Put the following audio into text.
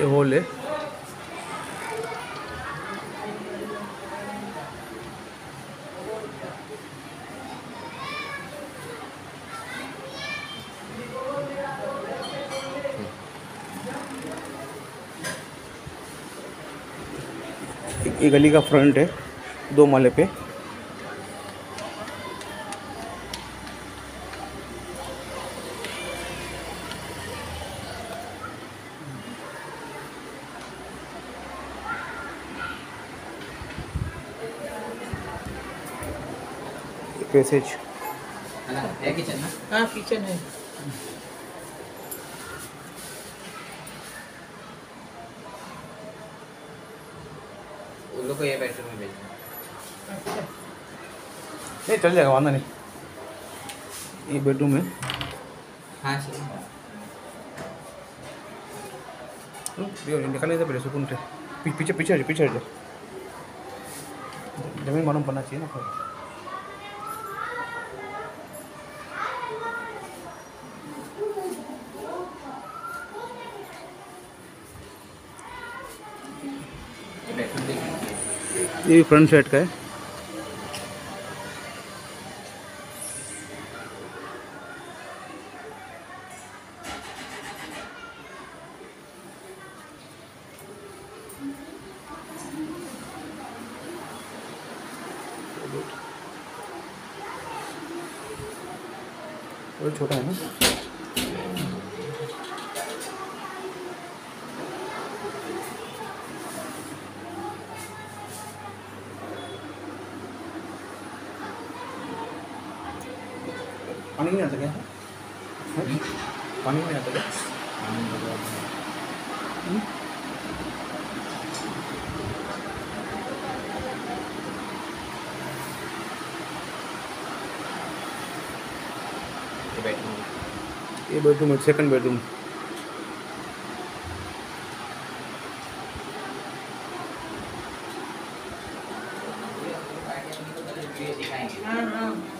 Hall है। ये गली का फ्रंट है, 2 माले पे। पैसेज है किचन ना? हाँ किचन है। उन लोग को ये बेडरूम में भेजना। नहीं चल जाएगा, वादा नहीं। ये बेडरूम है। हाँ चलो। निकालने से पहले सुकून से पीछे पीछे हट जा। जमीन मालूम पड़ना चाहिए ना। बेडरूम देखिए। ये फ्रंट साइड का है। वो छोटा है ना। पानी नहीं आता क्या? पानी नहीं आता क्या? ये बेडरूम है, सेकंड बेडरूम। हाँ हाँ